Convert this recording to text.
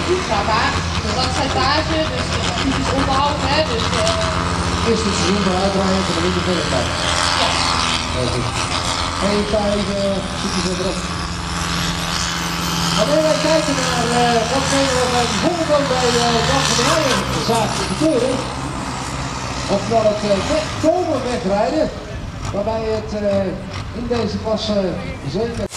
Ja, maar de watslijtage, dus typisch onderhoud, hè, dus... Eerst het seizoen eruit rijden en dan weer verder gaan. Ja. En je tijd zit je verderop. Wanneer wij kijken naar datgene wat wij bijvoorbeeld ook bij Jan van der Leyen zagen gebeuren, oftewel het komen wegrijden, waarbij het in deze klasse zeker